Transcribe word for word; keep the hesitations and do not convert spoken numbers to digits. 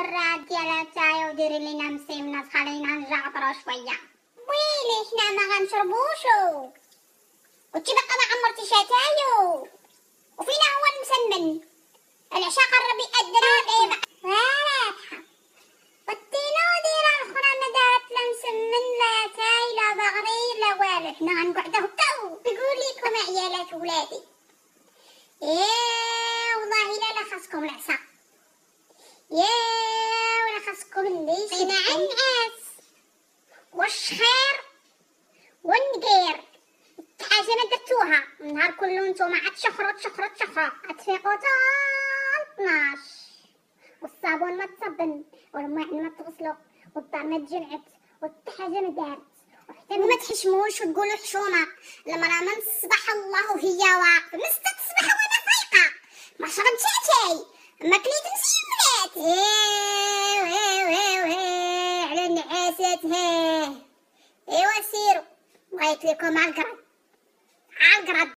المرات ديالها تاعي وديري لينا مسيمنه خلينا نجعطرو شويه. ويلي حنا ما غنشربوشو وانتي باقا ما عمرتيش اتايو وفينا هو المسمن. العشاء قرب يأذن ودابا فالحة والتينو ديرا الاخرى ما دارت لا مسمن لا تاي لا بغرير لا والو. حنا غنقعدو هكا نقول لكم عيالات ولادي يا والله الا لا خاصكم العصا يا ولا خاصكم الليش العنعاس والشخير والنقير. حاجه ما درتوها النهار كله نتوما عاد تشخروا تشخروا تشخروا تفيقوا تا اثناش والصابون ما تصبن والماعن ما تغسلوا والدار ما تجنعت وحتى حاجه ما دارت وحتى ما تحشموش وتقولوا حشومه. المراه من الصباح الله وهي واقفه من ستة الصباح وانا فايقه ما شربتش اتاي ما كليت مسيمات ايه ايه ايه ايه على النعاسات هاه. ايوا سيروا بغيت لكم عالقرد عالقرد.